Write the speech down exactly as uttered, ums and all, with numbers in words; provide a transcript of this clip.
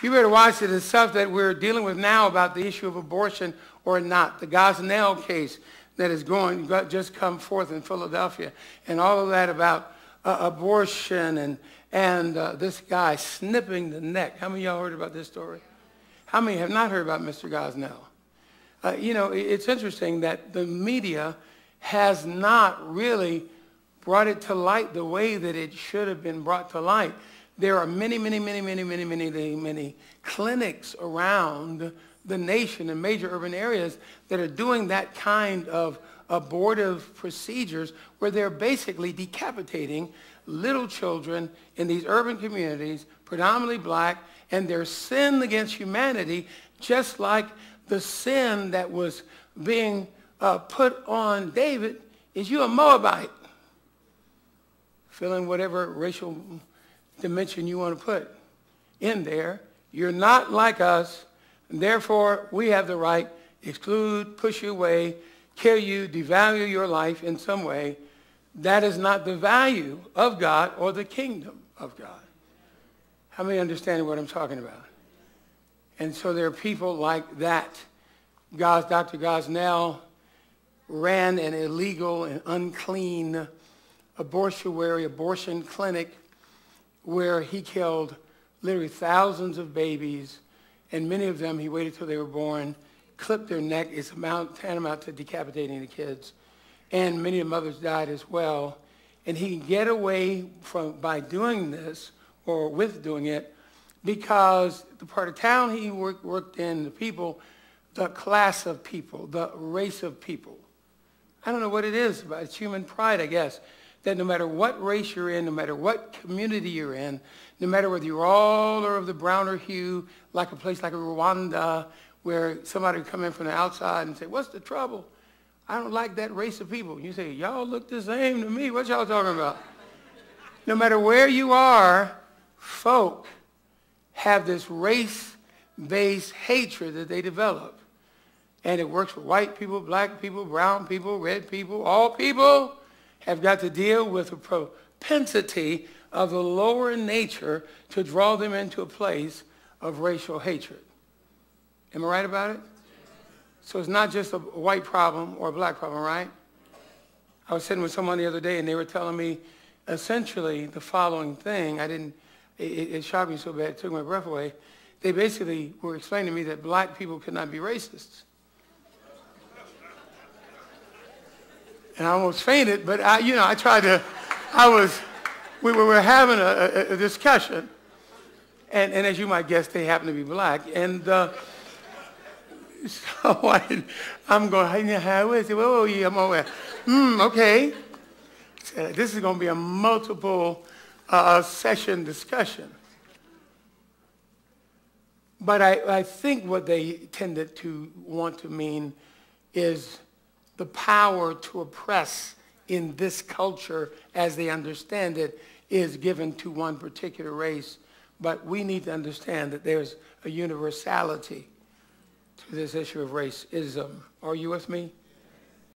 You better watch it. The stuff that we're dealing with now about the issue of abortion or not. The Gosnell case that is going, got, just come forth in Philadelphia. And all of that about uh, abortion and, and uh, this guy snipping the neck. How many of y'all heard about this story? How many have not heard about Mister Gosnell? Uh, you know, it's interesting that the media has not really brought it to light the way that it should have been brought to light. There are many, many, many, many, many, many, many, many clinics around the nation in major urban areas that are doing that kind of abortive procedures where they're basically decapitating little children in these urban communities, predominantly black, and their sin against humanity, just like the sin that was being uh, put on David, is you a Moabite. Fill in whatever racial dimension you want to put in there. You're not like us, and therefore we have the right to exclude, push you away, kill you, devalue your life in some way. That is not the value of God or the kingdom of God. How many understand what I'm talking about? And so there are people like that. Gos, Doctor Gosnell ran an illegal and unclean abortuary abortion clinic where he killed literally thousands of babies, and many of them he waited till they were born, clipped their neck. It's amount, tantamount to decapitating the kids. And many of the mothers died as well. And he can get away from by doing this or with doing it because the part of town he worked, worked in, the people, the class of people, the race of people. I don't know what it is, but it's human pride, I guess, that no matter what race you're in, no matter what community you're in, no matter whether you're all or of the browner hue, like a place like Rwanda, where somebody would come in from the outside and say, what's the trouble? I don't like that race of people. You say, y'all look the same to me. What y'all talking about? No matter where you are, folk have this race-based hatred that they develop. And it works for white people, black people, brown people, red people. All people have got to deal with a propensity of the lower nature to draw them into a place of racial hatred. Am I right about it? So it's not just a white problem or a black problem, right? I was sitting with someone the other day and they were telling me essentially the following thing. I didn't, it, it shocked me so bad, it took my breath away. They basically were explaining to me that black people could not be racists. And I almost fainted, but I, you know, I tried to, I was, we were having a, a, a discussion. And, and as you might guess, they happen to be black. And uh, so I, I'm going, how is it? Oh, yeah, I'm over. Hmm, okay. So this is going to be a multiple uh, session discussion. But I, I think what they tended to want to mean is the power to oppress in this culture as they understand it is given to one particular race. But we need to understand that there's a universality to this issue of racism. Are you with me?